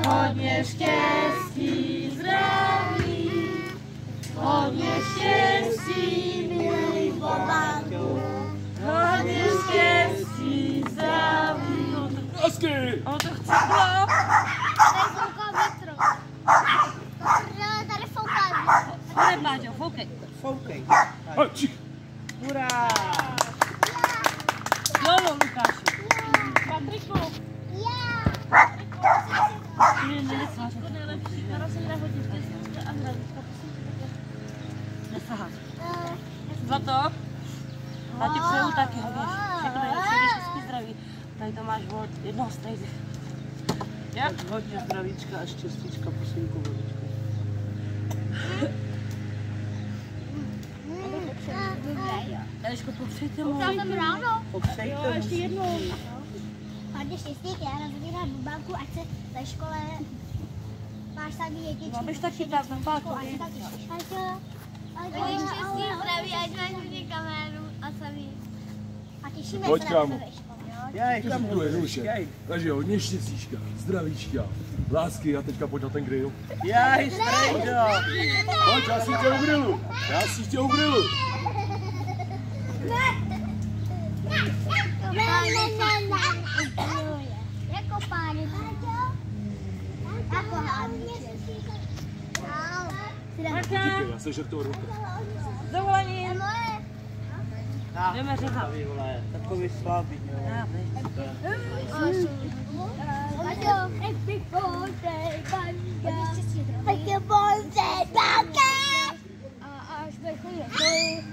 Hodně štěstí, zdraví, hodně štěstí, milý Bobanku. Hodně štěstí, zdraví. Hezky! On to chce blok. Tady fouká větru. Tady, Páťo, foukej. Foukej. Hačik! Hurá! Jolo, Lukáši. Patriku. Ne, nesváš. To nejlepší. Narazím na hodně štěstí a zdraví. Nesahat. Za to? Já ti přeju taky hodně. Všechno nejlepší, štěstí, zdraví. Tady to máš od jednoho z nejde. Jak? Hodně zdravíčka a štěstíčka, posínku vodičku. Eliško, popřejte mu. Popřejte mu. Ještě jednou. Hodně štěstí, já rozbírám Bobanku, ať se ve škole máš samý jedničky. No, abyš taky tak zapálku. Hodně štěstí, zdraví, ať máš hodně kamarů a samý. A těšíme Pojď, se na kámo. ve škole. Jej, To kam si tu je jdeš? ruše. Jej. Takže hodně štěstíčka, zdravíčka, lásky a teďka pojď na ten grill. Jej, strejdo. Pojď, já si tě u grillu. Já si tě u grillu. Jako pány. Jako hádnice. Díky, já se žertou ruku. Dovolení. Jdeme řezat. Vy vole, takový slabý, jo. Happy birthday, Banga. Happy birthday, Banga. A až bude chodit.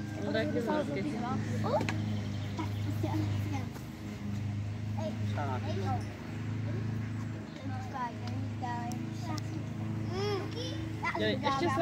Tak. Ještě